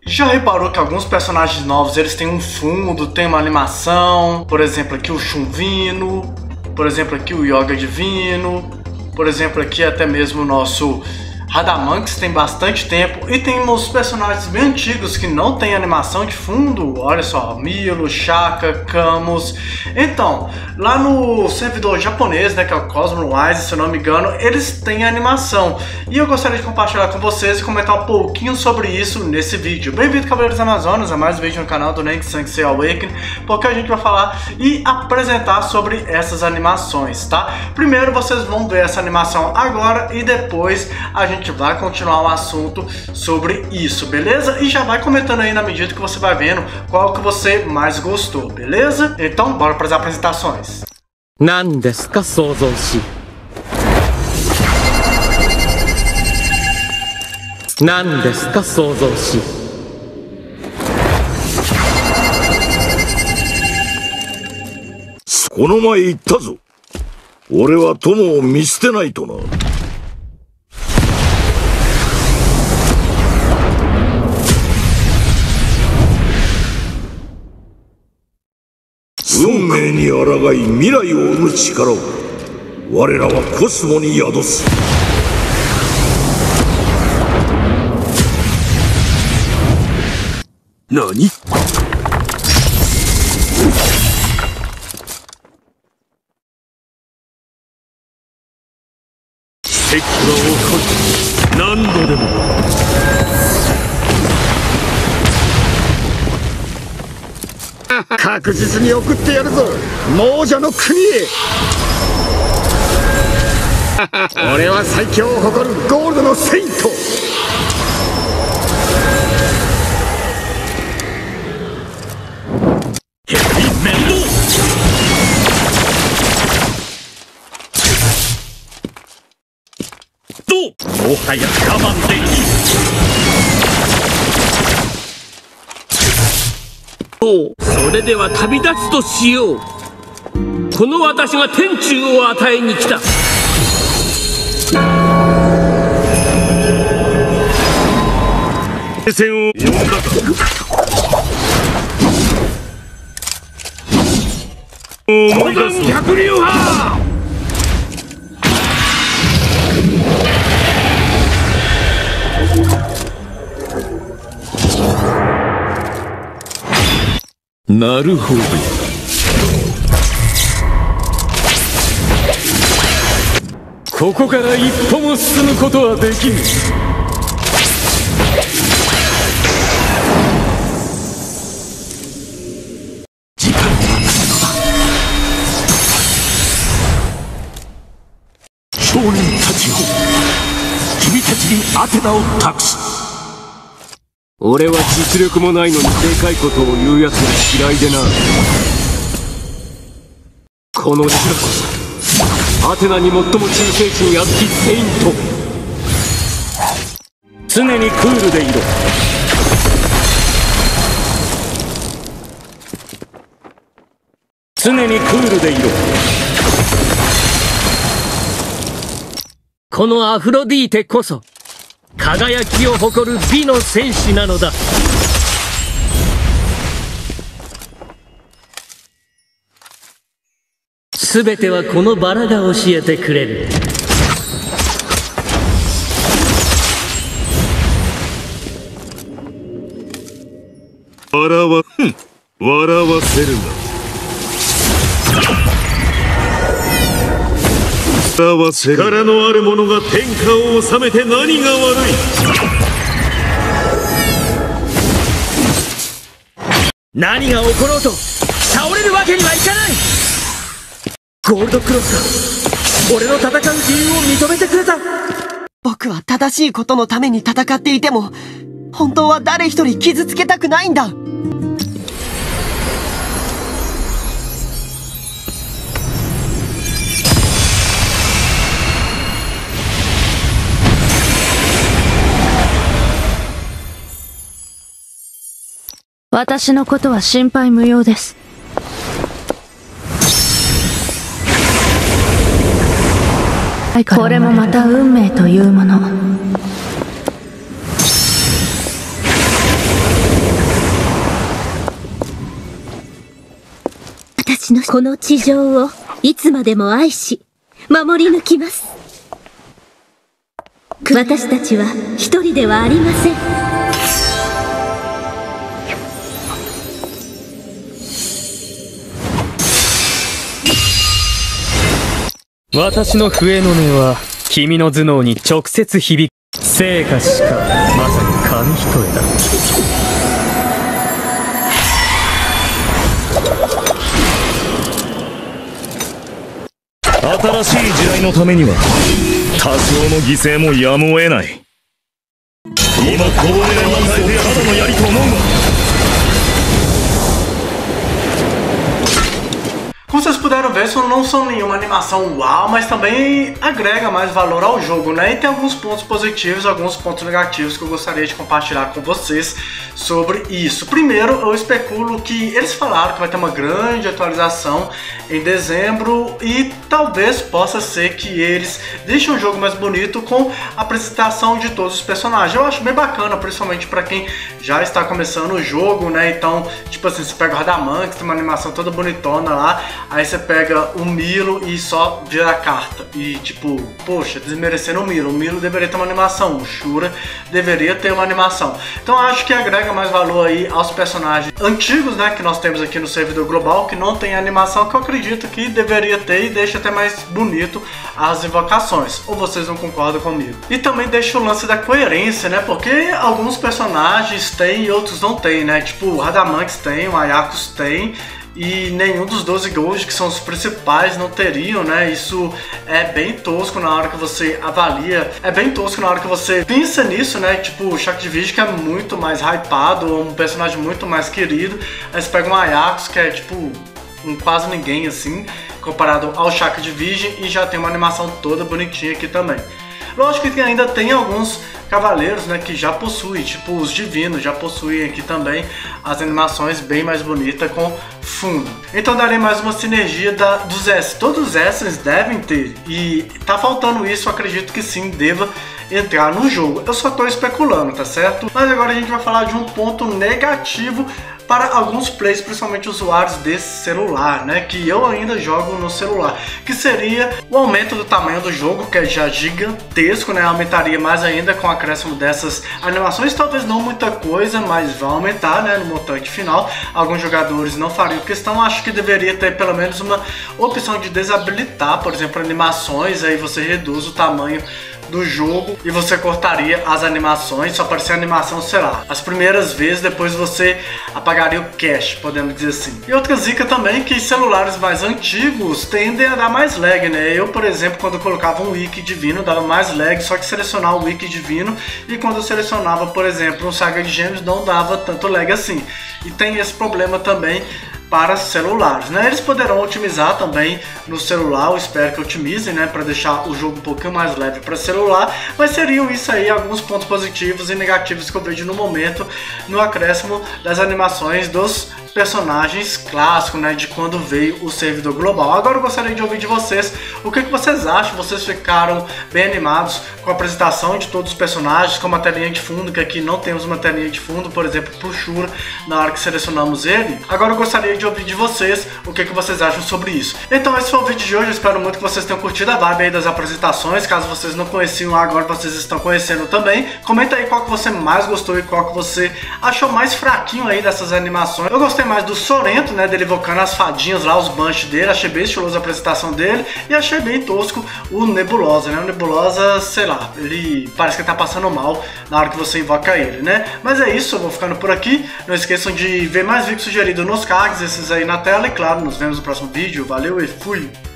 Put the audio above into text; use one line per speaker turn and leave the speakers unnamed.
Já reparou que alguns personagens novos eles têm um fundo, tem uma animação? Por exemplo, aqui o Chunvino, por exemplo, aqui o Yoga Divino, por exemplo, aqui até mesmo o nosso Radamanx tem bastante tempo, e tem uns personagens bem antigos que não tem animação de fundo. Olha só, Milo, Shaka, Camus. Então, lá no servidor japonês, né, que é o CosmoWise, se eu não me engano, eles têm animação. E eu gostaria de compartilhar com vocês e comentar um pouquinho sobre isso nesse vídeo. Bem-vindo, Cavaleiros Amazonas, a mais um vídeo no canal do Nank Sansei Awakening, porque a gente vai falar e apresentar sobre essas animações, tá? Primeiro vocês vão ver essa animação agora e depois a gente vai continuar o assunto sobre isso, beleza? E já vai comentando aí na medida que você vai vendo qual que você mais gostou, beleza? Então, bora para as apresentações.
Nan desu ka, Souzoushi? Nan desu ka, Souzoushi?
この前言ったぞ。俺は友を見捨てないとな。運命に抗い未来を生む力を我らはコスモに宿す。何？奇跡は起こる。何度でも。確実に送ってやるぞ、亡者の国へ。俺は最強を誇るゴールドのセイント。ヘビーメンド。もはや我慢できん。
それでは旅立つとしよう。この私が天誅を与えに来た。
聖戦を呼んだか。思い出す百竜派。
なるほど。ここから一歩も進むことはできぬ。時間が来たのだ。少年たちよ、君たちにアテナを託す。俺は実力もないのにでかいことを言うやつが嫌いでな。この修羅こそアテナに最も忠誠心あつきセイント。常にクールでいろ。常にクールでいろ。このアフロディーテこそ輝きを誇る美の戦士なのだ。すべてはこのバラが教えてくれる。
笑わせるな。力のある者が天下を治めて何が悪い。
何が起ころうと倒れるわけにはいかない。ゴールドクロスが俺の戦う理由を認めてくれた。
僕は正しいことのために戦っていても、本当は誰一人傷つけたくないんだ。
私のことは心配無用です。これもまた運命というもの。
私のこの地上をいつまでも愛し守り抜きます。私たちは一人ではありません。
私の笛の音は君の頭脳に直接響く。成果しかまさに紙一重だ。
新しい時代のためには多少の犠牲もやむを得ない。今こぼれる満載でただの槍と思うの。
Como vocês puderam ver, isso não são nenhuma animação uau, mas também agrega mais valor ao jogo, né? E tem alguns pontos positivos, alguns pontos negativos que eu gostaria de compartilhar com vocês sobre isso. Primeiro, eu especulo que eles falaram que vai ter uma grande atualização em dezembro e talvez possa ser que eles deixem o jogo mais bonito com a apresentação de todos os personagens. Eu acho bem bacana, principalmente para quem já está começando o jogo, né? Então, tipo assim, você pega o Radamanthus, tem uma animação toda bonitona lá. Aí você pega o Milo e só vira a carta. E tipo, poxa, desmerecendo o Milo deveria ter uma animação, o Shura deveria ter uma animação. Então acho que agrega mais valor aí aos personagens antigos, né, que nós temos aqui no servidor global, que não tem animação, que eu acredito que deveria ter e deixa até mais bonito as invocações. Ou vocês não concordam comigo? E também deixa o lance da coerência, né, porque alguns personagens têm e outros não têm, né, tipo o Radamanthus tem, o Ayakos tem, e nenhum dos 12 Gold, que são os principais, não teriam, né? Isso é bem tosco na hora que você avalia, é bem tosco na hora que você pensa nisso, né? Tipo, o Shaka Division, que é muito mais hypado, um personagem muito mais querido, aí você pega um Ayakos, que é tipo um quase ninguém assim, comparado ao Shaka Division, e já tem uma animação toda bonitinha aqui também. Lógico que ainda tem alguns cavaleiros, né, que já possuem, tipo os divinos, já possuem aqui também as animações bem mais bonitas com fundo. Então darei mais uma sinergia dos S. Todos os S devem ter, e tá faltando isso, eu acredito que sim, deva entrar no jogo. Eu só tô especulando, tá certo? Mas agora a gente vai falar de um ponto negativo para alguns players, principalmente usuários desse celular, né, que eu ainda jogo no celular, que seria o aumento do tamanho do jogo, que é já gigantesco, né, aumentaria mais ainda com o acréscimo dessas animações, talvez não muita coisa, mas vai aumentar, né, no montante final. Alguns jogadores não fariam questão, acho que deveria ter pelo menos uma opção de desabilitar, por exemplo, animações, aí você reduz o tamanho do jogo e você cortaria as animações, só aparecer a animação, sei lá, as primeiras vezes, depois você apagaria o cache, podemos dizer assim. E outra zica também, que celulares mais antigos tendem a dar mais lag, né? Eu, por exemplo, quando eu colocava um wiki divino, dava mais lag, só que selecionar o wiki divino, e quando eu selecionava, por exemplo, um Saga de Gêmeos, não dava tanto lag assim. E tem esse problema também para celulares, né? Eles poderão otimizar também no celular, eu espero que otimizem, né, para deixar o jogo um pouquinho mais leve para celular, mas seriam isso aí alguns pontos positivos e negativos que eu vejo no momento no acréscimo das animações dos personagens clássicos, né, de quando veio o servidor global. Agora eu gostaria de ouvir de vocês o que vocês acham. Vocês ficaram bem animados com a apresentação de todos os personagens, com uma telinha de fundo, que aqui não temos uma telinha de fundo, por exemplo, pro Shura, na hora que selecionamos ele. Agora eu gostaria de ouvir de vocês o que vocês acham sobre isso. Então esse foi o vídeo de hoje, eu espero muito que vocês tenham curtido a vibe aí das apresentações. Caso vocês não conheciam, agora vocês estão conhecendo também. Comenta aí qual que você mais gostou e qual que você achou mais fraquinho aí dessas animações. Eu gostei mais do Sorento, né, dele evocando as fadinhas lá, os bunches dele, achei bem estiloso a apresentação dele, e achei bem tosco o Nebulosa, né, o Nebulosa, sei lá, ele parece que tá passando mal na hora que você invoca ele, né. Mas é isso, eu vou ficando por aqui, não esqueçam de ver mais vídeos sugeridos nos cards, esses aí na tela, e claro, nos vemos no próximo vídeo, valeu e fui!